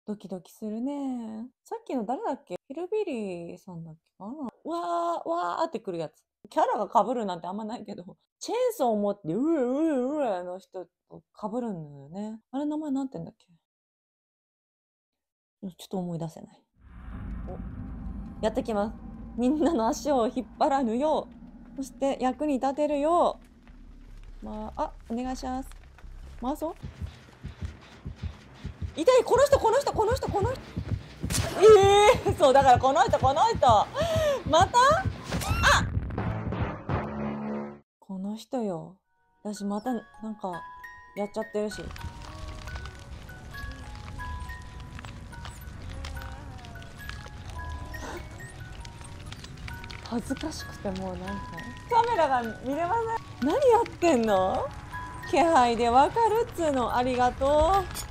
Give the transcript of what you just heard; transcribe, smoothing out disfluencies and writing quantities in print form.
ドキドキするね。さっきの誰だっけ？ヒルビリーさんだっけかな？わー、わーってくるやつ。キャラが被るなんてあんまないけど、チェーンソーを持って、うえの人と被るんだよね。あれ名前なんて言うんだっけ？ちょっと思い出せない。お、やってきます。みんなの足を引っ張らぬよう、そして役に立てるよう。お願いします。回そう。痛い、この人。そう、だからこの人。また？この人よ。私またなんかやっちゃってるし。恥ずかしくてもうなんかカメラが見れません。何やってんの？気配でわかるっつうの。ありがとう。